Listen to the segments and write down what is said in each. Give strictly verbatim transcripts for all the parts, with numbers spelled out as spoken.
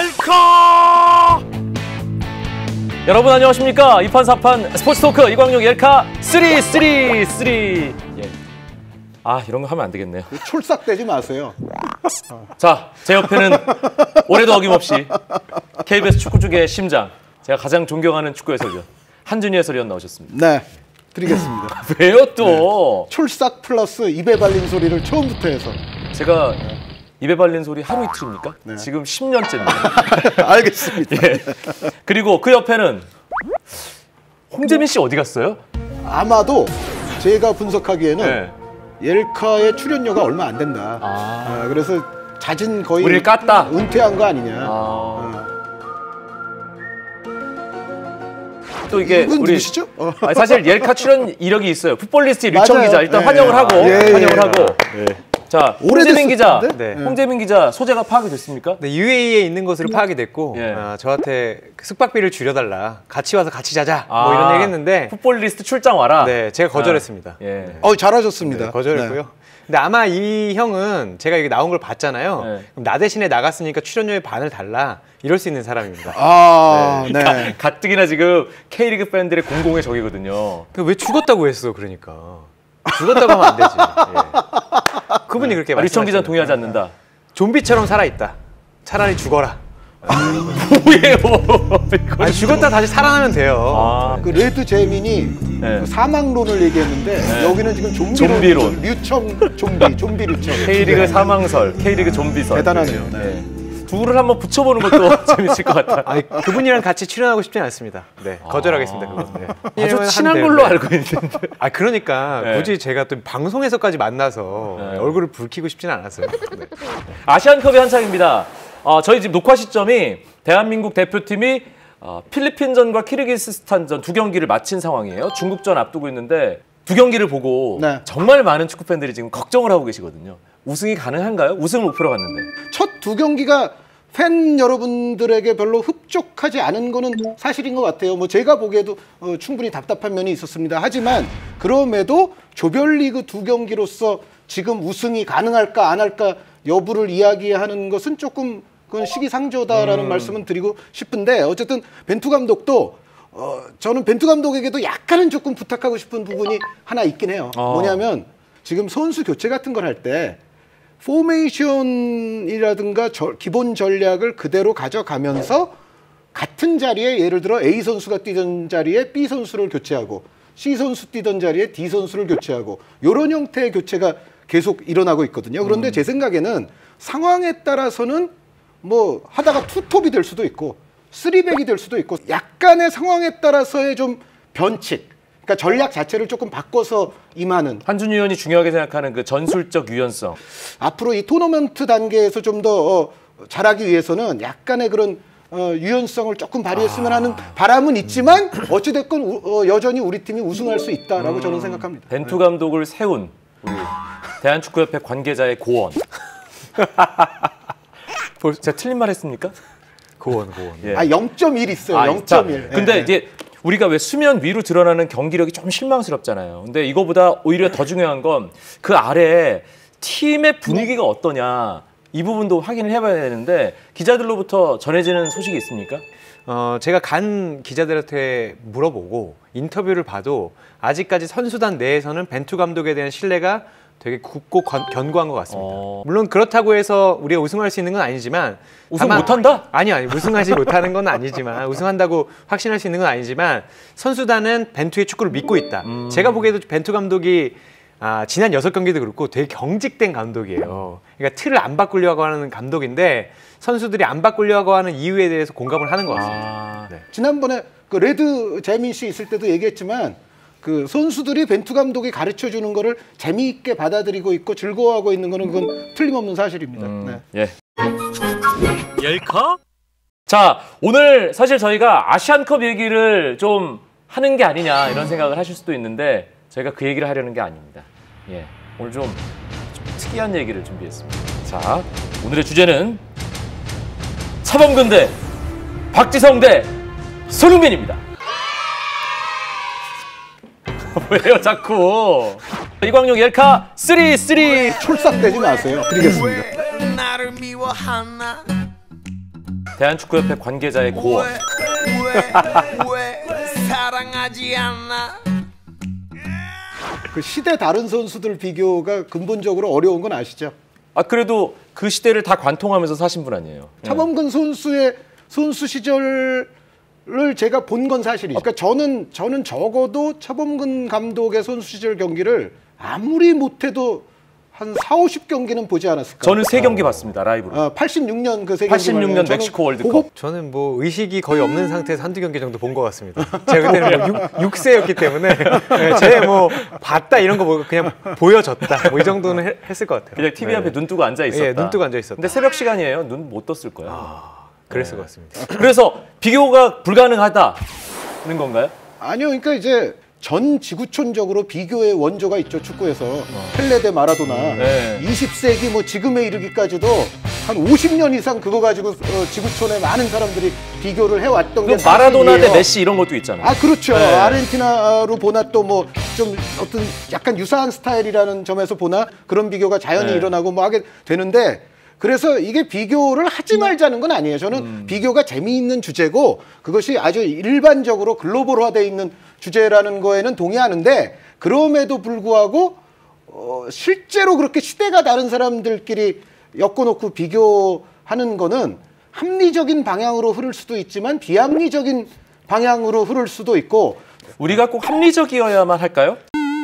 옐카! 여러분 안녕하십니까? 이판사판 스포츠 토크 이광용 옐카 쓰리 쓰리 쓰리. 예. 아 이런 거 하면 안 되겠네요. 촐싹대지 마세요. 자, 제 옆에는 올해도 어김없이 케이비에스 축구축의 심장, 제가 가장 존경하는 축구 해설위원 한준희 해설위원 나오셨습니다. 네, 드리겠습니다. 왜요 또? 네. 촐싹 플러스 입에 발린 소리를 처음부터 해서. 제가 입에 발린 소리 하루 이틀입니까? 네. 지금 십 년째입니다. 알겠습니다. 예. 그리고 그 옆에는 홍재민 씨 어디 갔어요? 아마도 제가 분석하기에는 네. 옐카의 출연료가 얼마 안 된다. 아. 아, 그래서 자진 거의 우리를 깠다. 은퇴한 거 아니냐. 아. 어. 또 이게 이분 우리 누구시죠? 어. 아니, 사실 옐카 출연 이력이 있어요. 풋볼리스트 류청 맞아요. 기자 일단 네. 환영을 하고 예, 환영을 예. 하고. 네. 자, 홍재민 기자, 네. 홍재민 기자 소재가 파악이 됐습니까? 네, 유에이에 있는 것으로 파악이 됐고 예. 아, 저한테 그 숙박비를 줄여달라, 같이 와서 같이 자자, 아, 뭐 이런 얘기 했는데 풋볼리스트 출장 와라. 네, 제가 거절했습니다. 아, 예. 어, 잘하셨습니다. 네, 거절했고요. 네. 근데 아마 이 형은 제가 여기 나온 걸 봤잖아요. 네. 그럼 나 대신에 나갔으니까 출연료의 반을 달라, 이럴 수 있는 사람입니다. 아, 네. 가, 가뜩이나 지금 K리그 팬들의 공공의 적이거든요. 왜 죽었다고 했어? 그러니까 죽었다고 하면 안 되지. 예. 그분이 그렇게 아, 류청 기자는 말씀하시는 동의하지 않는다. 좀비처럼 살아있다. 차라리 죽어라. 뭐예요? 아니, 죽었다 다시 살아나면 돼요. 아, 그 레드 재민이 네. 그 사망론을 얘기했는데 네. 여기는 지금 좀비론, 좀비론. 류청 좀비, 좀비 류청. K리그 네. 사망설, K리그 좀비설. 대단하네요. 네. 네. 둘을 한번 붙여보는 것도 재밌을 것 같아. 아니, 그분이랑 같이 출연하고 싶지는 않습니다. 네, 거절하겠습니다. 그건. 네. 아주 친한 걸로 알고 있는데. 아, 그러니까 네. 굳이 제가 또 방송에서까지 만나서 네. 얼굴을 붉히고 싶지는 않았어요. 네. 아시안컵이 한창입니다. 어, 저희 지금 녹화 시점이 대한민국 대표팀이 어, 필리핀전과 키르기스스탄전 두 경기를 마친 상황이에요. 중국전 앞두고 있는데 두 경기를 보고 네. 정말 많은 축구 팬들이 지금 걱정을 하고 계시거든요. 우승이 가능한가요? 우승을 목표로 갔는데. 첫 두 경기가 팬 여러분들에게 별로 흡족하지 않은 거는 사실인 것 같아요. 뭐 제가 보기에도 어, 충분히 답답한 면이 있었습니다. 하지만 그럼에도 조별리그 두 경기로서 지금 우승이 가능할까 안 할까 여부를 이야기하는 것은 조금 그건 시기상조다라는 음. 말씀은 드리고 싶은데 어쨌든 벤투 감독도 어, 저는 벤투 감독에게도 약간은 조금 부탁하고 싶은 부분이 하나 있긴 해요. 어. 뭐냐면 지금 선수 교체 같은 걸 할 때 포메이션이라든가 저, 기본 전략을 그대로 가져가면서 같은 자리에 예를 들어 A 선수가 뛰던 자리에 B 선수를 교체하고 C 선수 뛰던 자리에 D 선수를 교체하고 이런 형태의 교체가 계속 일어나고 있거든요. 그런데 음. 제 생각에는 상황에 따라서는 뭐 하다가 투톱이 될 수도 있고 쓰리백이 될 수도 있고 약간의 상황에 따라서의 좀 변칙, 그러니까 전략 자체를 조금 바꿔서 임하는. 한준희 의원이 중요하게 생각하는 그 전술적 유연성. 앞으로 이 토너먼트 단계에서 좀 더 어, 잘하기 위해서는 약간의 그런 어, 유연성을 조금 발휘했으면 아... 하는 바람은 있지만 어찌됐건 우, 어, 여전히 우리 팀이 우승할 수 있다라고 음... 저는 생각합니다. 벤투 감독을 세운 우리 대한축구협회 관계자의 고언. 제가 틀린 말 했습니까? 고원, 고원. 예. 아, 영 점 일 있어요. 아, 영 점 일. 근데 예. 이제 우리가 왜 수면 위로 드러나는 경기력이 좀 실망스럽잖아요. 근데 이거보다 오히려 더 중요한 건 그 아래에 팀의 분위기가 어떠냐 이 부분도 확인을 해봐야 되는데 기자들로부터 전해지는 소식이 있습니까? 어, 제가 간 기자들한테 물어보고 인터뷰를 봐도 아직까지 선수단 내에서는 벤투 감독에 대한 신뢰가 되게 굳고 건, 견고한 것 같습니다. 어... 물론 그렇다고 해서 우리가 우승할 수 있는 건 아니지만 우승 다만, 못한다? 아니요, 아니 우승하지 못하는 건 아니지만 우승한다고 확신할 수 있는 건 아니지만 선수단은 벤투의 축구를 믿고 있다. 음... 제가 보기에도 벤투 감독이 아, 지난 여섯 경기도 그렇고 되게 경직된 감독이에요. 그러니까 틀을 안 바꾸려고 하는 감독인데 선수들이 안 바꾸려고 하는 이유에 대해서 공감을 하는 것 같습니다. 아... 네. 지난번에 그 레드 재민 씨 있을 때도 얘기했지만 그 선수들이 벤투 감독이 가르쳐 주는 거를 재미있게 받아들이고 있고 즐거워하고 있는 거는 그건 틀림없는 사실입니다. 음, 네. 예. 옐카? 자, 오늘 사실 저희가 아시안컵 얘기를 좀 하는 게 아니냐 이런 생각을 하실 수도 있는데 저희가 그 얘기를 하려는 게 아닙니다. 예. 오늘 좀, 좀 특이한 얘기를 준비했습니다. 자, 오늘의 주제는 차범근 대 박지성 대 손흥민입니다. 왜요 자꾸? 이광용 옐카 쓰리 쓰리. 촐싹대지 마세요. 드리겠습니다. 대한축구협회 관계자의 고언. 왜, 왜 사랑하지 않나? 그 시대 다른 선수들 비교가 근본적으로 어려운 건 아시죠? 아 그래도 그 시대를 다 관통하면서 사신 분 아니에요. 차범근 선수의 선수 시절을 제가 본 건 사실이죠. 그러니까 저는 저는 적어도 차범근 감독의 선수 시절 경기를 아무리 못해도 한 사오십 경기는 보지 않았을까. 저는 세 경기 봤습니다 라이브로. 어, 팔십육 년 그 세 경기. 팔십육 년 멕시코 월드컵. 그거 저는 뭐 의식이 거의 없는 상태에서 한두 경기 정도 본 것 같습니다. 제가 그때는 뭐 육 세였기 때문에 제 뭐 봤다 이런 거 보고 그냥 보여졌다 뭐 이 정도는 해, 했을 것 같아요. 그냥 티비 앞에 눈 뜨고 앉아 있었다. 예, 눈 뜨고 앉아 있었다. 근데 새벽 시간이에요. 눈 못 떴을 거예요. 아, 그랬을 것 같습니다. 그래서 비교가 불가능하다는 건가요? 아니요, 그러니까 이제 전 지구촌적으로 비교의 원조가 있죠, 축구에서. 펠레 대 마라도나. 네. 이십 세기 뭐 지금에 이르기까지도 한 오십 년 이상 그거 가지고 어, 지구촌에 많은 사람들이 비교를 해왔던 게 그 마라도나 대 사실이에요. 메시 이런 것도 있잖아요. 아, 그렇죠. 네. 아르헨티나로 보나 또 뭐 좀 어떤 약간 유사한 스타일이라는 점에서 보나 그런 비교가 자연히 네. 일어나고 뭐 하게 되는데, 그래서 이게 비교를 하지 말자는 건 아니에요. 저는 음. 비교가 재미있는 주제고 그것이 아주 일반적으로 글로벌화되어 있는 주제라는 거에는 동의하는데, 그럼에도 불구하고 어, 실제로 그렇게 시대가 다른 사람들끼리 엮어놓고 비교하는 거는 합리적인 방향으로 흐를 수도 있지만 비합리적인 방향으로 흐를 수도 있고. 우리가 꼭 합리적이어야만 할까요?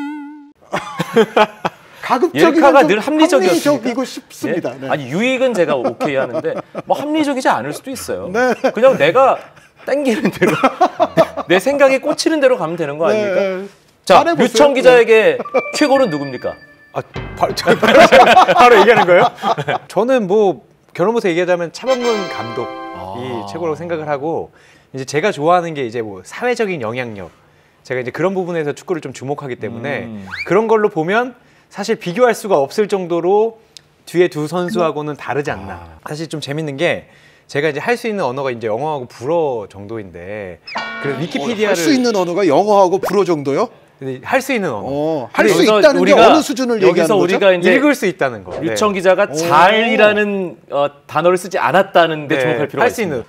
가급적이면 옐카가 좀 늘 합리적이었습니까? 합리적이고 싶습니다. 예? 네. 아니 유익은 제가 오케이 하는데 뭐 합리적이지 않을 수도 있어요. 네. 그냥 내가 땡기는 대로 내 생각에 꽂히는 대로 가면 되는 거 아닙니까? 네. 자, 잘해보세요. 류청 기자에게 최고는 누굽니까? 아, 바로, 저, 바로, 바로 얘기하는 거예요? 저는 뭐 결혼부터 얘기하자면 차범근 감독이 아. 최고라고 생각을 하고, 이제 제가 좋아하는 게 이제 뭐 사회적인 영향력, 제가 이제 그런 부분에서 축구를 좀 주목하기 때문에 음. 그런 걸로 보면 사실 비교할 수가 없을 정도로 뒤에 두 선수하고는 다르지 않나. 아. 사실 좀 재밌는 게 제가 이제 할 수 있는 언어가 이제 영어하고 불어 정도인데, 그래서 위키피디아를 할 수 있는 언어가 영어하고 불어 정도요? 할 수 있는 언어. 어, 할 수 여기서 있다는 게 우리가- 어느 수준을 여기서 얘기하는 거죠? 우리가 이제 읽을 수 있다는 거. 류청 네. 기자가 잘이라는 어, 단어를 쓰지 않았다는데 주목할 필요가 할수 있습니다.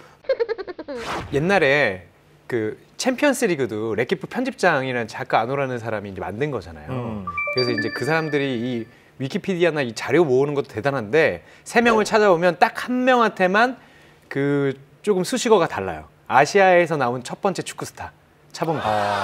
있는. 옛날에 그 챔피언스 리그도 레키프 편집장이라는 작가 아노라는 사람이 이제 만든 거잖아요. 음. 그래서 이제 그 사람들이 이 위키피디아나 이 자료 모으는 것도 대단한데, 세 명을 찾아보면 딱 한 명한테만 그 조금 수식어가 달라요. 아시아에서 나온 첫 번째 축구 스타 차범근.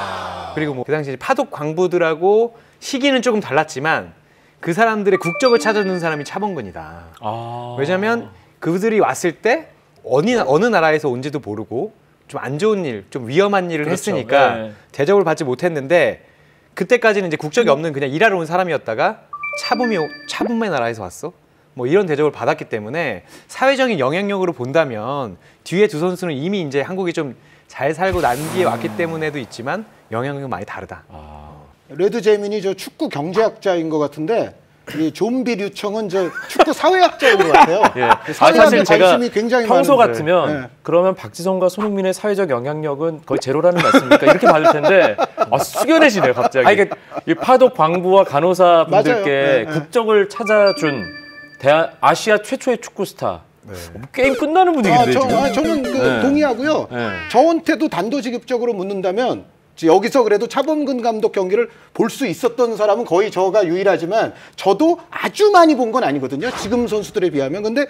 아. 그리고 뭐 그 당시 파독 광부들하고 시기는 조금 달랐지만 그 사람들의 국적을 찾아주는 사람이 차범근이다. 아. 왜냐하면 그들이 왔을 때 어느, 어느 나라에서 온지도 모르고 좀 안 좋은 일, 좀 위험한 일을 그렇죠. 했으니까 네. 대접을 받지 못했는데, 그때까지는 이제 국적이 없는 그냥 일하러 온 사람이었다가 차범이 차범의 나라에서 왔어? 뭐 이런 대접을 받았기 때문에 사회적인 영향력으로 본다면 뒤에 두 선수는 이미 이제 한국이 좀 잘 살고 난 뒤에 왔기 때문에도 있지만 영향력이 많이 다르다. 아. 레드 제민이 저 축구 경제학자인 것 같은데, 이 좀비 류청은 저 축구 사회학자인 것 같아요. 예. 아, 사회학에 사실 제가 관심이 굉장히 평소 많은데. 같으면 네. 그러면 박지성과 손흥민의 사회적 영향력은 거의 제로라는 말씀입니까? 이렇게 받을 텐데 아, 숙연해지네요 갑자기. 아, 이게- 이 파독 광부와 간호사 분들께 맞아요. 네, 네. 국적을 찾아준 대한 아시아 최초의 축구 스타. 어, 게임 끝나는 아, 분위기인데 저, 지금. 아, 저는 그 네. 동의하고요. 네. 저한테도 단도직입적으로 묻는다면, 여기서 그래도 차범근 감독 경기를 볼 수 있었던 사람은 거의 저가 유일하지만, 저도 아주 많이 본 건 아니거든요. 지금 선수들에 비하면. 근데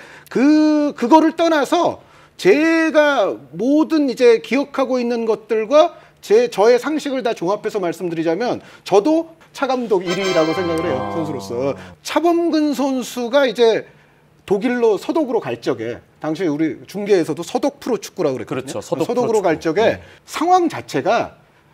그 그거를 떠나서 제가 모든 이제 기억하고 있는 것들과 제 저의 상식을 다 종합해서 말씀드리자면, 저도 차 감독 일 위라고 생각을 해요. 선수로서. 차범근 선수가 이제 독일로 서독으로 갈 적에, 당시에 우리 중계에서도 서독 프로축구라고 그랬거든요. 그렇죠. 서독 서독으로 갈 프로축구. 적에 네. 상황 자체가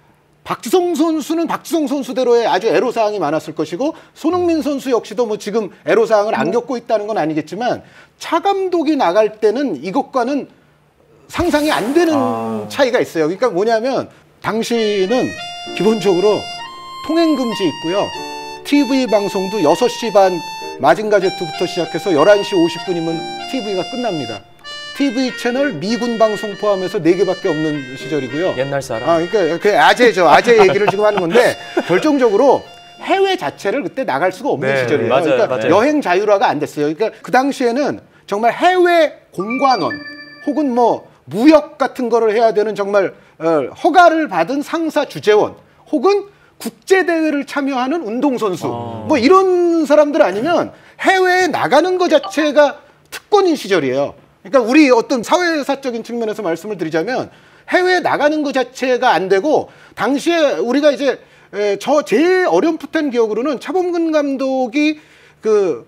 박지성 선수는 박지성 선수대로의 아주 애로사항이 많았을 것이고, 손흥민 선수 역시도 뭐 지금 애로사항을 안 겪고 있다는 건 아니겠지만, 차 감독이 나갈 때는 이것과는 상상이 안 되는 아. 차이가 있어요. 그러니까 뭐냐면, 당시는 기본적으로 통행금지 있고요. 티비 방송도 여섯 시 반 마징가 제트부터 시작해서 열한 시 오십 분이면 티비가 끝납니다. 티비 채널 미군 방송 포함해서 네 개밖에 없는 시절이고요. 옛날 사람. 아, 그러니까 그 아재죠. 아재 얘기를 지금 하는 건데, 결정적으로 해외 자체를 그때 나갈 수가 없는 네, 시절이에요. 맞아요, 그러니까 맞아요. 여행 자유화가 안 됐어요. 그러니까 그 당시에는 정말 해외 공관원 혹은 뭐 무역 같은 거를 해야 되는 정말 어, 허가를 받은 상사 주재원 혹은 국제 대회를 참여하는 운동선수 아. 뭐 이런 사람들 아니면 해외에 나가는 것 자체가 특권인 시절이에요. 그러니까 우리 어떤 사회사적인 측면에서 말씀을 드리자면 해외에 나가는 것 자체가 안 되고 당시에 우리가 이제 에, 저 제일 어렴풋한 기억으로는 차범근 감독이 그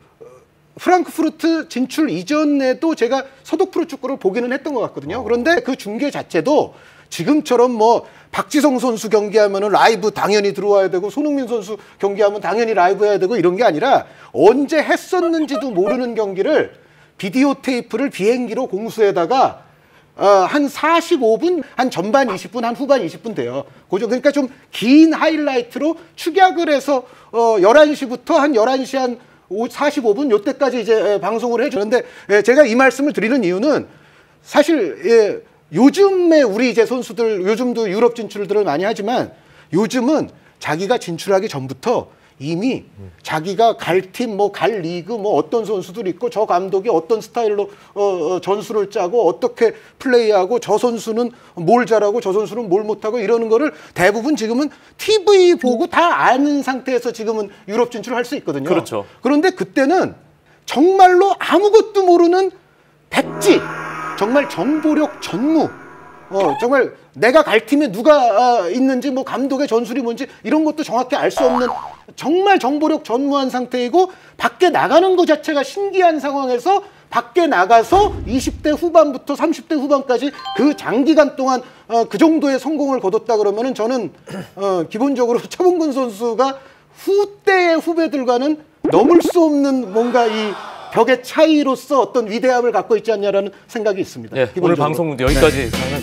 프랑크푸르트 진출 이전에도 제가 서독 프로축구를 보기는 했던 것 같거든요. 그런데 그 중계 자체도 지금처럼 뭐 박지성 선수 경기하면은 라이브 당연히 들어와야 되고 손흥민 선수 경기하면 당연히 라이브 해야 되고 이런 게 아니라 언제 했었는지도 모르는 경기를 비디오 테이프를 비행기로 공수에다가 어, 한 사십오 분, 한 전반 이십 분, 한 후반 이십 분 돼요. 그죠? 그러니까 좀 긴 하이라이트로 축약을 해서 어, 열한 시부터 한 열한 시 한 사십오 분 요때까지 이제 방송을 해주는데 제가 이 말씀을 드리는 이유는 사실 예, 요즘에 우리 이제 선수들 요즘도 유럽 진출들을 많이 하지만 요즘은 자기가 진출하기 전부터 이미 음. 자기가 갈 팀, 뭐 갈 리그, 뭐 어떤 선수들 있고 저 감독이 어떤 스타일로 어, 어, 전술을 짜고 어떻게 플레이하고 저 선수는 뭘 잘하고 저 선수는 뭘 못하고 이러는 거를 대부분 지금은 티비 보고 다 아는 상태에서 지금은 유럽 진출을 할 수 있거든요. 그렇죠. 그런데 그때는 정말로 아무것도 모르는 백지, 정말 정보력 전무, 어, 정말 내가 갈 팀에 누가 어, 있는지 뭐 감독의 전술이 뭔지 이런 것도 정확히 알 수 없는 정말 정보력 전무한 상태이고 밖에 나가는 것 자체가 신기한 상황에서 밖에 나가서 이십 대 후반부터 삼십 대 후반까지 그 장기간 동안 어, 그 정도의 성공을 거뒀다 그러면은 저는 어, 기본적으로 차범근 선수가 후대의 후배들과는 넘을 수 없는 뭔가 이 벽의 차이로서 어떤 위대함을 갖고 있지 않냐라는 생각이 있습니다. 네, 오늘 방송 여기까지. 네.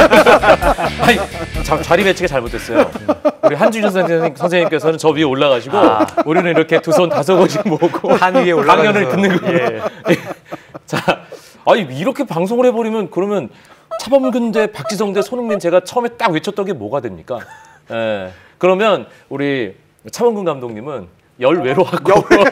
아니, 자, 자리 배치가 잘못됐어요. 우리 한주준 선생님, 선생님께서는 저 위에 올라가시고 아. 우리는 이렇게 두 손 다섯 번씩 모으고 한 위에 올라가서 강연을 듣는 거예요. 예. 예. 자, 아니 이렇게 방송을 해버리면 그러면 차범근 대 박지성 대 손흥민 제가 처음에 딱 외쳤던 게 뭐가 됩니까? 예. 그러면 우리 차범근 감독님은 열외로 하고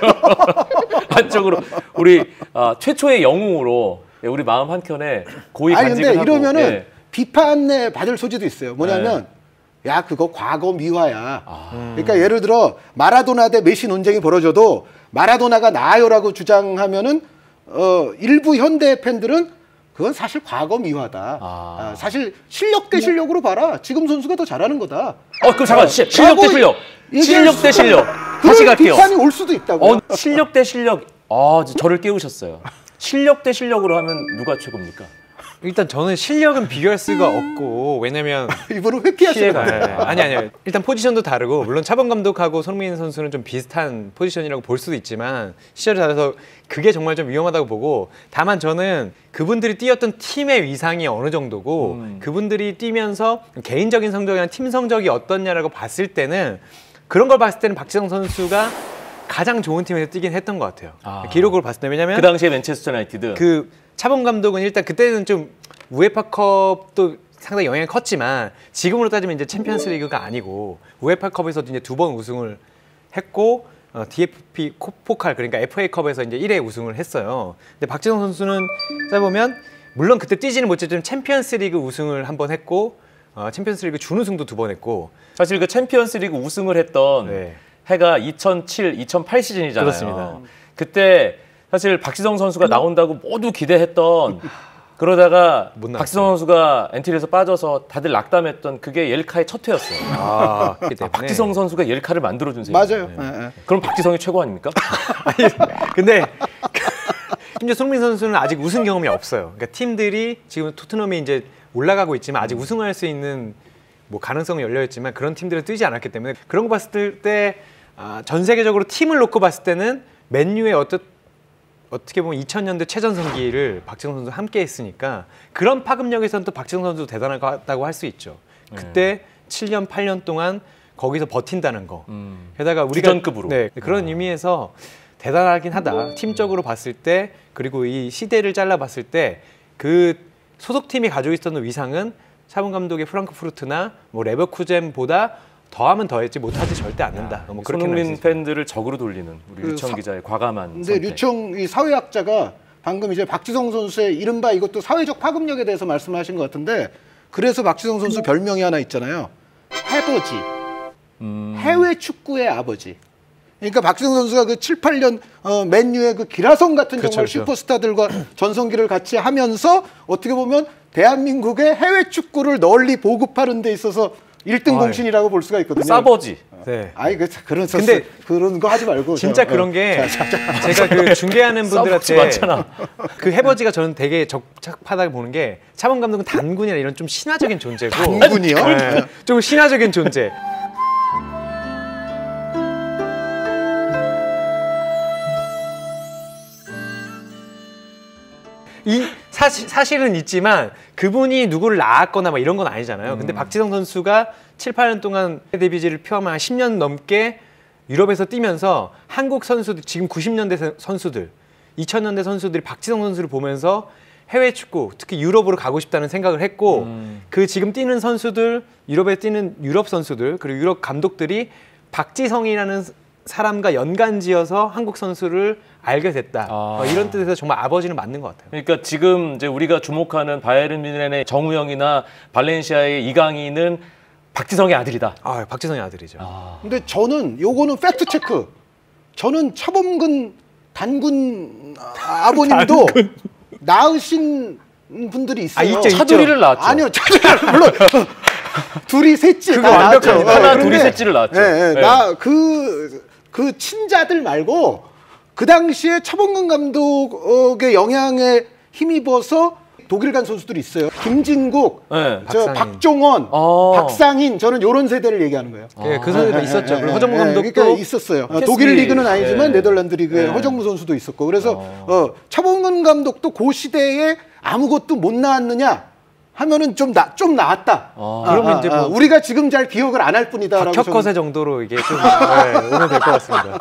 한쪽으로 우리 아, 최초의 영웅으로 우리 마음 한켠에 고이 간직을 하고. 아니 근데 이러면은 예. 비판에 받을 소지도 있어요. 뭐냐면 네. 야 그거 과거 미화야. 아. 그러니까 예를 들어 마라도나 대 메시 논쟁이 벌어져도 마라도나가 나아요라고 주장하면은 어, 일부 현대 팬들은 그건 사실 과거 미화다. 아. 아, 사실 실력 대 실력으로 봐라. 지금 선수가 더 잘하는 거다. 어, 그럼 잠깐 어, 시, 실력 대 실력. 실력 대 실력. 다시 갈게요. 비판이 올 수도 있다고. 어, 실력 대 실력. 아, 저를 깨우셨어요. 실력 대 실력으로 하면 누가 최고입니까? 일단 저는 실력은 비교할 수가 없고 왜냐면 이분은 회피하시는 거예요. 아니 아니요. 일단 포지션도 다르고 물론 차범 감독하고 손흥민 선수는 좀 비슷한 포지션이라고 볼 수도 있지만 시절이 달라서 그게 정말 좀 위험하다고 보고 다만 저는 그분들이 뛰었던 팀의 위상이 어느 정도고 음. 그분들이 뛰면서 개인적인 성적이나 팀 성적이 어떻냐라고 봤을 때는 그런 걸 봤을 때는 박지성 선수가 가장 좋은 팀에서 뛰긴 했던 것 같아요. 아. 기록을 봤을 때 왜냐면 그 당시에 맨체스터 유나이티드 그 차범 감독은 일단 그때는 좀 우에파컵도 상당히 영향이 컸지만 지금으로 따지면 이제 챔피언스리그가 아니고 우에파컵에서도 이제 두 번 우승을 했고 어, 디에프피 포칼 그러니까 에프에이컵에서 이제 일 회 우승을 했어요. 근데 박지성 선수는 짜보면 물론 그때 뛰지는 못했지만 챔피언스리그 우승을 한 번 했고 어, 챔피언스리그 준우승도 두 번 했고 사실 그 챔피언스리그 우승을 했던 네. 해가 이천칠, 이천팔 시즌이잖아요. 그렇습니다. 그때 사실 박지성 선수가 나온다고 모두 기대했던 그러다가 박지성 선수가 엔트리에서 빠져서 다들 낙담했던 그게 옐카의 첫 회였어요. 아, 아, 박지성 선수가 옐카를 만들어준 셈이에요. 맞아요. 네. 네. 그럼 박지성이 최고 아닙니까? 아니, 근데 심지어 손흥민 선수는 아직 우승 경험이 없어요. 그러니까 팀들이 지금 토트넘이 이제 올라가고 있지만 아직 우승할 수 있는 뭐 가능성이 열려 있지만 그런 팀들을 뛰지 않았기 때문에 그런 거 봤을 때 아, 전 세계적으로 팀을 놓고 봤을 때는 맨유의 어떤 어떻게 보면 이천 년대 최전성기를 박지성 선수 함께 했으니까 그런 파급력에서는 또 박지성 선수도 대단하다고 할 수 있죠. 그때 음. 칠 년, 팔 년 동안 거기서 버틴다는 거. 음. 게다가 우리가 주전급으로. 네, 그런 음. 의미에서 대단하긴 하다. 팀적으로 봤을 때 그리고 이 시대를 잘라봤을 때 그 소속팀이 가지고 있었던 위상은 차범 감독의 프랑크푸르트나 뭐 레버쿠젠보다 더하면 더했지 못하지 절대 않는다. 뭐 손흥민 팬들을 적으로 돌리는 우리 그 류청 기자의 과감한 근데 선택. 류청 이 사회학자가 방금 이제 박지성 선수의 이른바 이것도 사회적 파급력에 대해서 말씀하신 것 같은데 그래서 박지성 선수 별명이 하나 있잖아요. 해버지. 음. 해외 축구의 아버지. 그러니까 박지성 선수가 그 칠, 팔 년 어, 맨유의 그 기라성 같은 그쵸, 정말 그쵸. 슈퍼스타들과 전성기를 같이 하면서 어떻게 보면 대한민국의 해외 축구를 널리 보급하는 데 있어서 일 등 공신이라고 볼 수가 있거든요. 싸버지. 네. 아이 그 그런 근데 그런 거 하지 말고 진짜 저, 그런 어. 게 자, 자, 자. 제가 그 중계하는 싸버지 분들한테 많잖아. 그 해버지가 저는 되게 적합하다고 보는 게 차범 감독은 단군이나 이런 좀 신화적인 존재고 단군이요? 네. 좀 신화적인 존재. 이 사실, 사실은 있지만 그분이 누구를 낳았거나 막 이런 건 아니잖아요. 근데 박지성 선수가 칠, 팔 년 동안 데뷔지를 포함한 한 십 년 넘게 유럽에서 뛰면서 한국 선수들, 지금 구십 년대 선수들, 이천 년대 선수들이 박지성 선수를 보면서 해외 축구, 특히 유럽으로 가고 싶다는 생각을 했고 음. 그 지금 뛰는 선수들, 유럽에 뛰는 유럽 선수들, 그리고 유럽 감독들이 박지성이라는 사람과 연관지어서 한국 선수를 알게 됐다. 아. 어, 이런 뜻에서 정말 아버지는 맞는 것 같아요. 그러니까 지금 이제 우리가 주목하는 바이에른 뮌헨의 정우영이나 발렌시아의 이강인은 박지성의 아들이다. 아, 박지성의 아들이죠. 아. 근데 저는 요거는 팩트 체크. 저는 차범근 단군 아버님도 낳으신 분들이 있어요. 아, 있죠, 있죠. 차두리를 낳았죠. 아니요, 차두리 물론 둘이 셋째 그거 다 완벽합니다. 낳았죠. 하나, 그런데 둘이 셋째를 낳았죠. 예, 예, 네. 나그 그 친자들 말고 그 당시에 차범근 감독의 영향에 힘입어서 독일 간 선수들이 있어요. 김진국, 네. 저 박상인. 박종원, 어. 박상인, 저는 이런 세대를 얘기하는 거예요. 예, 그 선수가 있었죠. 그리고 허정무 예, 감독도 그러니까 있었어요. 캐슬리. 독일 리그는 아니지만 예. 네덜란드 리그에 예. 허정무 선수도 있었고 그래서 어. 차범근 감독도 그 시대에 아무것도 못 나왔느냐 하면은 좀 나 좀 나왔다. 아. 아, 그러면 아, 이제 아, 뭐 우리가 지금 잘 기억을 안 할 뿐이다라고 박혁거세 저는- 정도로 이게 좀 네, 오면 될 것 같습니다.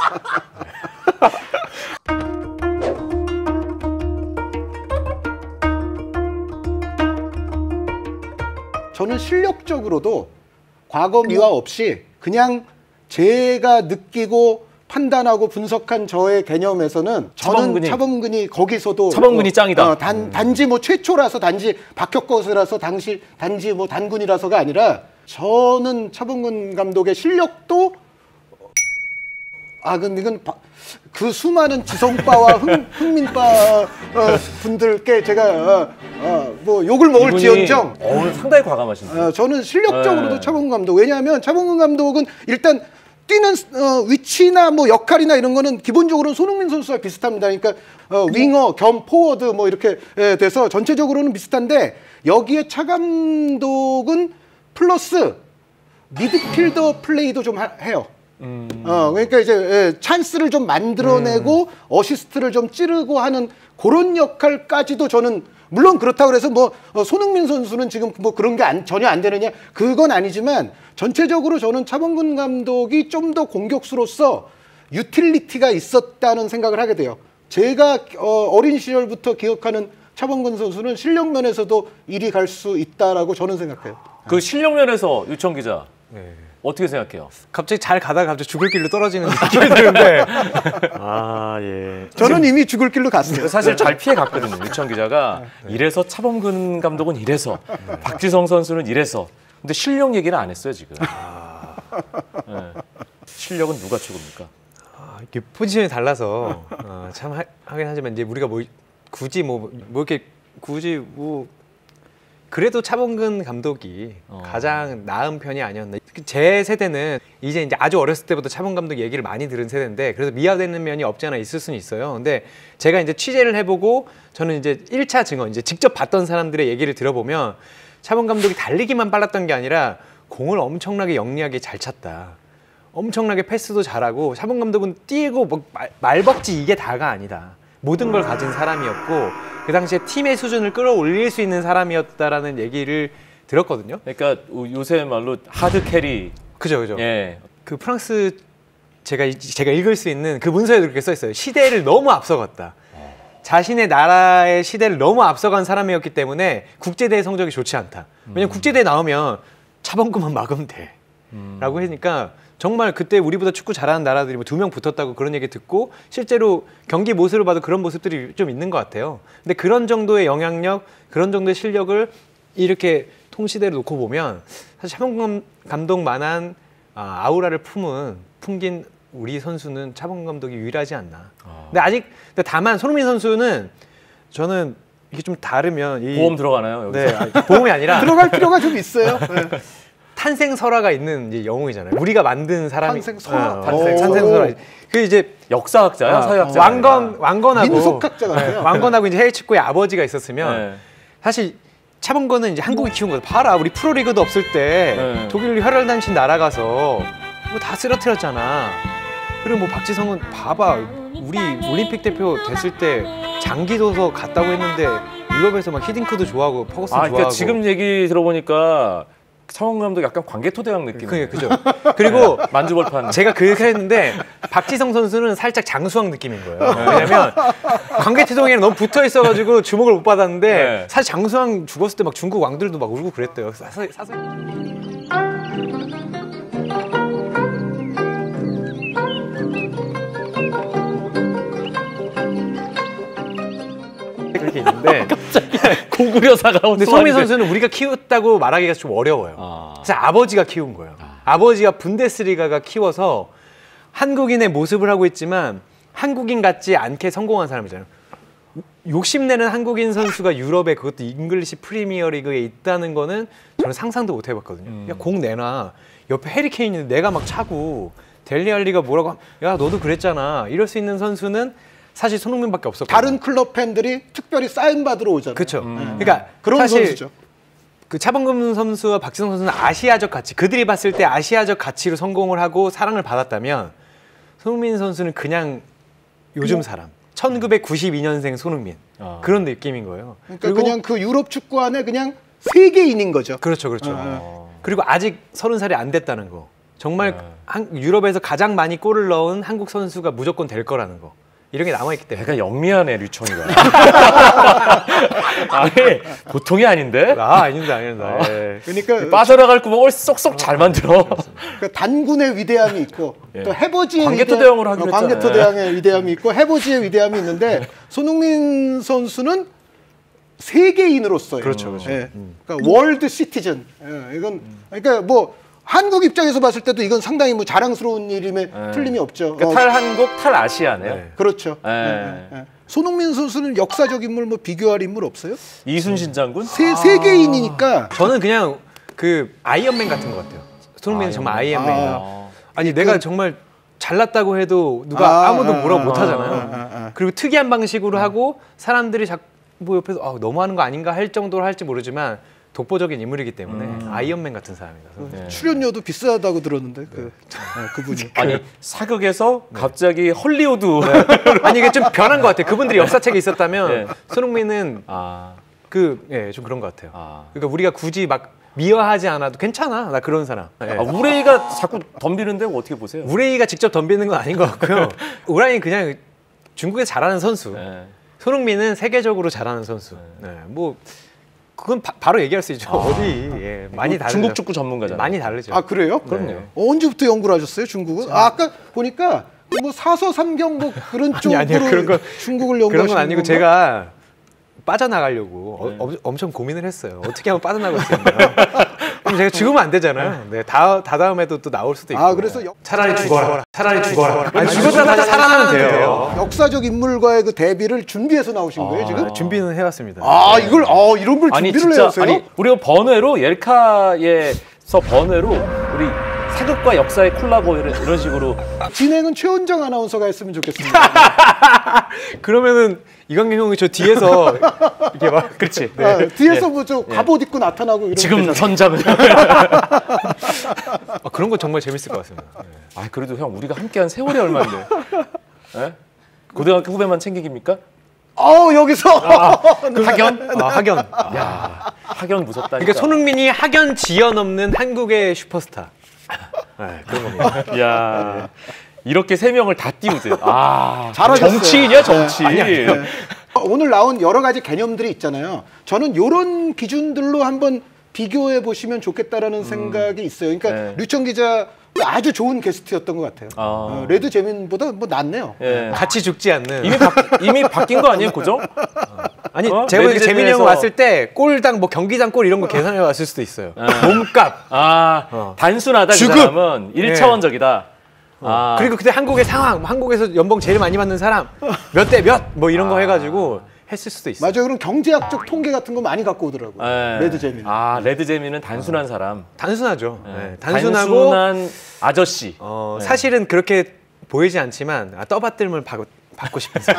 저는 실력적으로도 과거 미화 없이 그냥 제가 느끼고 판단하고 분석한 저의 개념에서는 저는 차범근이- 차범근이 거기서도 차범근이 짱이다. 어, 단, 단지 뭐 최초라서 단지 박혁거세라서 당시 단지 뭐 단군이라서가 아니라 저는 차범근 감독의 실력도 아 근데 이건 바, 그 수많은 지성파와 흥, 흥민파 어, 분들께 제가 어, 어, 뭐 욕을 먹을지언정 어, 오늘 상당히 과감하신데. 어, 저는 실력적으로도 네. 차범근 감독. 왜냐하면 차범근 감독은 일단 뛰는 어, 위치나 뭐 역할이나 이런 거는 기본적으로 손흥민 선수와 비슷합니다. 그러니까 어, 윙어 겸 포워드 뭐 이렇게 예, 돼서 전체적으로는 비슷한데 여기에 차 감독은 플러스 미드필더 플레이도 좀 하, 해요. 음. 어, 그러니까 이제 예, 찬스를 좀 만들어내고 음. 어시스트를 좀 찌르고 하는 그런 역할까지도 저는 물론 그렇다고 해서 뭐 어, 손흥민 선수는 지금 뭐 그런 게 안, 전혀 안 되느냐 그건 아니지만 전체적으로 저는 차범근 감독이 좀 더 공격수로서 유틸리티가 있었다는 생각을 하게 돼요. 제가 어, 어린 시절부터 기억하는 차범근 선수는 실력 면에서도 이리 갈 수 있다라고 저는 생각해요. 그 실력 면에서 유청 기자 네. 어떻게 생각해요? 갑자기 잘 가다가 갑자기 죽을 길로 떨어지는 느낌이 드는데 아 예. 저는 이미 죽을 길로 갔어요. 사실 잘 피해 갔거든요. 유청 기자가 이래서 차범근 감독은 이래서 박지성 선수는 이래서 근데 실력 얘기는 안 했어요 지금. 네. 실력은 누가 최고입니까? 아, 이게 포지션이 달라서 어, 참 하, 하긴 하지만 이제 우리가 뭐 굳이 뭐, 뭐 이렇게 굳이 뭐 그래도 차범근 감독이 어. 가장 나은 편이 아니었나. 제 세대는 이제 이제 아주 어렸을 때부터 차범근 감독 얘기를 많이 들은 세대인데 그래서 미화되는 면이 없지 않아 있을 수는 있어요. 근데 제가 이제 취재를 해보고 저는 이제 일 차 증언, 이제 직접 봤던 사람들의 얘기를 들어보면 차범 감독이 달리기만 빨랐던 게 아니라 공을 엄청나게 영리하게 잘 찼다. 엄청나게 패스도 잘하고 차범 감독은 뛰고 뭐 말, 말벅지 이게 다가 아니다. 모든 걸 가진 사람이었고 그 당시에 팀의 수준을 끌어올릴 수 있는 사람이었다라는 얘기를 들었거든요. 그러니까 요새 말로 하드 캐리. 그죠, 그죠. 예. 그 프랑스 제가 제가 읽을 수 있는 그 문서에 그렇게 써 있어요. 시대를 너무 앞서갔다. 자신의 나라의 시대를 너무 앞서간 사람이었기 때문에 국제대회 성적이 좋지 않다. 왜냐면 국제대회 나오면 차범근만 막으면 돼. 라고 하니까 정말 그때 우리보다 축구 잘하는 나라들이 뭐 두 명 붙었다고 그런 얘기 듣고 실제로 경기 모습을 봐도 그런 모습들이 좀 있는 것 같아요. 근데 그런 정도의 영향력, 그런 정도의 실력을 이렇게 통시대로 놓고 보면 사실 차범근 감독만한 아, 아우라를 품은 품긴 우리 선수는 차범근 감독이 유일하지 않나. 아. 근데 아직 근데 다만 손흥민 선수는 저는 이게 좀 다르면 이, 보험 들어가나요? 여기서? 네, 아니, 보험이 아니라 들어갈 필요가 좀 있어요. 네. 탄생 설화가 있는 이제 영웅이잖아요. 우리가 만든 사람이 탄생 설화. 어, 탄생, 탄생 설화. 그 이제 역사학자야, 어, 사회학자. 왕건 왕건하고 민속학자 같아요. 네, 왕건하고 이제 해외 축구의 아버지가 있었으면 네. 사실 차범근은 이제 한국이 키운 거죠. 봐라, 우리 프로리그도 없을 때 네. 독일 혈혈단신 날아가서 뭐 다 쓰러뜨렸잖아. 그리고 뭐 박지성은 봐봐, 우리 올림픽 대표 됐을 때 장기도서 갔다고 했는데 유럽에서 막 히딩크도 좋아하고 퍼거슨 아, 좋아하고. 그러니까 지금 얘기 들어보니까 차범근 감독 약간 광개토대왕 느낌. 그게 그죠. 그리고 만주벌판. 제가 그렇게 했는데 박지성 선수는 살짝 장수왕 느낌인 거예요. 왜냐면 광개토대왕이랑 너무 붙어 있어가지고 주목을 못 받았는데 네. 사실 장수왕 죽었을 때 막 중국 왕들도 막 울고 그랬대요. 사서, 사서... 그렇게 있는데 고구려사가 근데 손흥민 선수는 우리가 키웠다고 말하기가 좀 어려워요. 아. 그래서 아버지가 키운 거예요. 아. 아버지가 분데스리가가 키워서 한국인의 모습을 하고 있지만 한국인 같지 않게 성공한 사람이잖아요. 욕심내는 한국인 선수가 유럽에 그것도 잉글리시 프리미어리그에 있다는 거는 저는 상상도 못 해봤거든요. 음. 야, 공 내놔. 옆에 해리케인이 있는데 내가 막 차고 델리알리가 뭐라고 하면 야 너도 그랬잖아. 이럴 수 있는 선수는 사실 손흥민밖에 없었거든요. 다른 클럽 팬들이 특별히 사인 받으러 오잖아요. 그렇죠. 음. 그러니까 그런 사실 선수죠. 그 차범근 선수와 박지성 선수는 아시아적 가치, 그들이 봤을 때 아시아적 가치로 성공을 하고 사랑을 받았다면 손흥민 선수는 그냥 요즘 사람, 천구백구십이 년생 손흥민 아. 그런 느낌인 거예요. 그러니까 그냥 그 유럽 축구 안에 그냥 세계인인 거죠. 그렇죠, 그렇죠. 어. 그리고 아직 서른 살이 안 됐다는 거. 정말 네. 한, 유럽에서 가장 많이 골을 넣은 한국 선수가 무조건 될 거라는 거. 이런 게 남아있기 때문에. 배가 영리하네, 류청이가. 아니, 보통이 아닌데? 아, 아닙니다, 아닙니다. 예. 그러니까 빠져나갈 구멍을 쏙쏙 잘 만들어. 그 단군의 위대함이 있고 예. 또 해버지의 광개토 위대함- 대왕으로 하기로 어, 했잖아요. 광개토 대왕의 위대함이 있고 해버지의 위대함이 있는데 손흥민 선수는 세계인으로서요. 그렇죠, 그렇죠. 예. 그러니까 월드 시티즌. 예. 이건 그러니까 뭐 한국 입장에서 봤을 때도 이건 상당히 뭐 자랑스러운 일임에 예. 틀림이 없죠. 그러니까 어, 탈한국, 탈아시아네요. 네. 그렇죠. 예. 예, 예, 예. 손흥민 선수는 역사적 인물 뭐 비교할 인물 없어요? 이순신 장군? 세, 세계인이니까 저는 그냥 그 아이언맨 같은 것 같아요. 손흥민은 정말 아이언맨이다. 아. 아니 내가 정말 잘났다고 해도 누가 아, 아무도 아, 뭐라고 아, 못 하잖아요. 아, 아, 아. 그리고 특이한 방식으로 하고 사람들이 자꾸 뭐 옆에서 아, 너무하는 거 아닌가 할 정도로 할지 모르지만 독보적인 인물이기 때문에 아이언맨 같은 사람이다. 네. 출연료도 비싸다고 들었는데 그 어, 그분이 아니, 사극에서 네. 갑자기 헐리우드. 아니 이게 좀 변한 것 같아요. 그분들이 역사책에 있었다면 네. 손흥민은 아, 그 예 좀 그런 것 같아요. 아. 그러니까 우리가 굳이 막 미워하지 않아도 괜찮아. 나 그런 사람. 예. 아, 우레이가 자꾸 덤비는데 어떻게 보세요? 우레이가 직접 덤비는 건 아닌 것 같고요. 우라이는 그냥 중국에서 잘하는 선수. 네. 손흥민은 세계적으로 잘하는 선수. 네. 뭐 그건 바, 바로 얘기할 수 있죠. 어디 예, 많이 다르죠. 중국 축구 전문가잖아요. 많이 다르죠. 아 그래요? 그럼요. 어, 언제부터 연구를 하셨어요, 중국은? 아, 아까 보니까 뭐 사서삼경 뭐 그런 쪽으로 아니, 아니요. 그런 건- 중국을 그런 연구하시는 건 아니고 건가? 제가 빠져나가려고 네. 어, 엄- 엄청 고민을 했어요. 어떻게 하면 빠져나갈 수 있나. 그럼 제가 죽으면 안 되잖아요. 네, 다, 다 다음에도 또 나올 수도 있고. 아 그래서 역, 차라리 죽어라. 차라리 죽어라. 아니, 죽었다 다시 살아나면 돼요. 역사적 인물과의 그 대비를 준비해서 나오신 거예요 지금? 아, 준비는 해왔습니다. 아 이걸 어 이런 걸 아니 준비를 진짜 해오세요? 아니 우리가 번외로 옐카에서 번외로 우리 사극과 역사의 콜라보 이런, 이런 식으로 진행은 최원정 아나운서가 했으면 좋겠습니다. 그러면은 이광현 형이 저 뒤에서 이렇게 막 그렇지. 네. 아, 뒤에서 뭐 저 갑옷 입고 나타나고 이런. 지금 선장을 아, 그런 거 정말 재밌을 것 같습니다. 네. 아 그래도 형 우리가 함께한 세월이 얼마인데 예? 고등학교 후배만 챙기기입니까? 어 여기서 학연? 아, 학연. 야 학연 무섭다니까. 그러니까 손흥민이 학연 지연 없는 한국의 슈퍼스타. 네, 그런 겁니다. 야 이렇게 세 명을 다 띄우세요. 아 잘하셨어요. 정치인이야 정치. 오늘 나온 여러 가지 개념들이 있잖아요. 저는 이런 기준들로 한번 비교해 보시면 좋겠다라는 음. 생각이 있어요. 그러니까 네. 류청 기자 아주 좋은 게스트였던 것 같아요. 아. 어, 레드 재민보다 뭐 낫네요. 예. 같이 죽지 않는. 이미 바, 이미 바뀐 거 아니에요, 고정? 아니 어? 제가 보기엔 재민이 형 레드제민에서- 왔을 때 골당 뭐 경기장 골 이런 거 계산해 왔을 수도 있어요. 몸값. 아, 어. 단순하다 그 주급! 사람은 일차원적이다. 아, 그리고 그때 한국의 상황, 뭐 한국에서 연봉 제일 많이 받는 사람 몇 대 몇 뭐 이런 거 해가지고 했을 수도 있어요. 맞아요. 그럼 경제학적 통계 같은 거 많이 갖고 오더라고요. 예. 레드 재민. 아, 레드 재민은 단순한 사람. 단순하죠. 예. 네, 단순하고 단순한 아저씨. 어, 네. 사실은 그렇게 보이지 않지만 아, 떠받들면 받고, 받고 싶은 사람.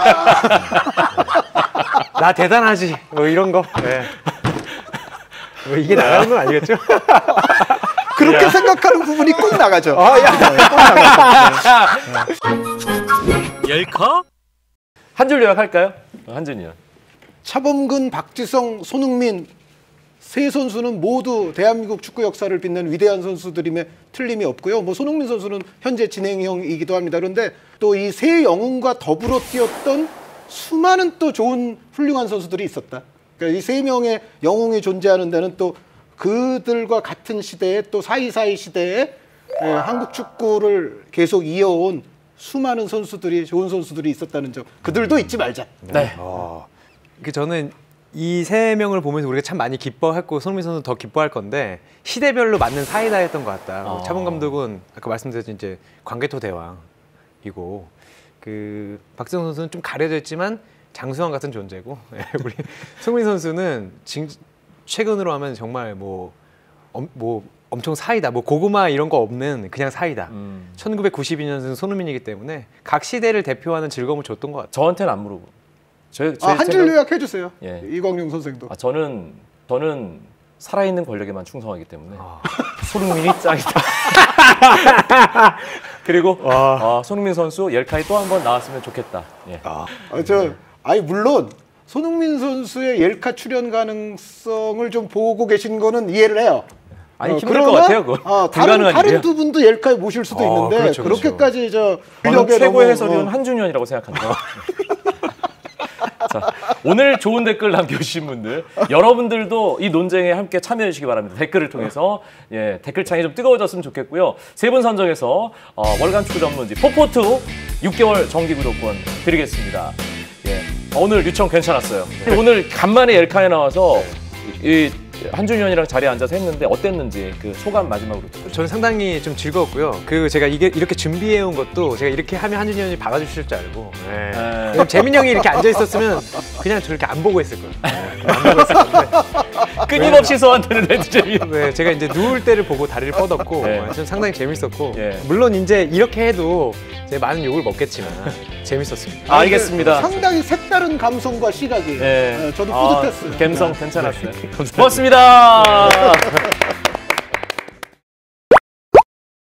나 대단하지 뭐 이런 거. 네. 뭐 이게 나가는 건 아니겠죠? 그렇게 생각하는 부분이 꼭 나가죠. 아, 야. 열커? 한 줄 요약할까요? 한 줄이요. 차범근, 박지성, 손흥민 세 선수는 모두 대한민국 축구 역사를 빛낸 위대한 선수들임에 틀림이 없고요. 뭐 손흥민 선수는 현재 진행형이기도 합니다. 그런데 또 이 세 영웅과 더불어 뛰었던 수많은 또 좋은 훌륭한 선수들이 있었다. 그러니까 이 세 명의 영웅이 존재하는 데는 또 그들과 같은 시대에 또 사이사이 시대에 예, 한국 축구를 계속 이어온 수많은 선수들이 좋은 선수들이 있었다는 점. 그들도 잊지 말자. 네. 그 저는 이 세 명을 보면서 우리가 참 많이 기뻐했고 손흥민 선수는 더 기뻐할 건데 시대별로 맞는 사이다였던 것 같다. 어. 차범 감독은 아까 말씀드렸듯이 이제 광개토 대왕이고 그 박지성 선수는 좀 가려져 있지만 장수왕 같은 존재고 우리 손흥민 선수는 진, 최근으로 하면 정말 뭐, 엄, 뭐 엄청 사이다. 뭐 고구마 이런 거 없는 그냥 사이다. 음. 천구백구십이 년생 손흥민이기 때문에 각 시대를 대표하는 즐거움을 줬던 것 같아요. 저한테는 안 물어보. 저, 제 아, 한 줄 생각- 요약해 주세요. 예. 이광용 선생도. 아, 저는 저는 살아있는 권력에만 충성하기 때문에 아. 손흥민이 짱이다. 그리고 아, 손흥민 선수 열카이 또 한 번 나왔으면 좋겠다. 예. 아, 저 아니 물론 손흥민 선수의 옐카 출연 가능성을 좀 보고 계신 거는 이해를 해요. 아니 어, 힘들 그러나, 것 같아요. 그거. 어, 다른 불가능한 다른 일이야. 두 분도 옐카에 모실 수도 어, 있는데 그렇죠, 그렇죠. 그렇게까지 저 저는 권력에 최고의 너무, 해설위원 어, 한준현이라고 생각합니다. 자, 오늘 좋은 댓글 남겨주신 분들, 여러분들도 이 논쟁에 함께 참여해 주시기 바랍니다. 댓글을 통해서 예, 댓글창이 좀 뜨거워졌으면 좋겠고요. 세 분 선정해서 어, 월간 축구 전문지 포포투 육 개월 정기 구독권 드리겠습니다. 예, 오늘 류청 괜찮았어요. 오늘 간만에 엘카에 나와서 이 한준현이랑 자리에 앉아서 했는데 어땠는지 그 소감 마지막으로 듣고 싶어요. 저는 상당히 좀 즐거웠고요. 그리고 제가 이게 이렇게 준비해 온 것도 제가 이렇게 하면 한준이 형이 박아주실 줄 알고. 네. 왜냐면 재민이 형이 이렇게 앉아 있었으면 그냥 저렇게 안 보고 있을 거예요. 네, 안 보고 있을 건데. 끊임없이 소환되는 레드제이. 네, 제가 이제 누울 때를 보고 다리를 뻗었고 네. 어, 좀 상당히 재밌었고 예. 물론 이제 이렇게 해도 제가 많은 욕을 먹겠지만 재밌었습니다. 아, 알겠습니다. 상당히 색다른 감성과 시각이. 예. 어, 저도 아, 뿌듯했어요. 감성 괜찮았어요. 고맙습니다.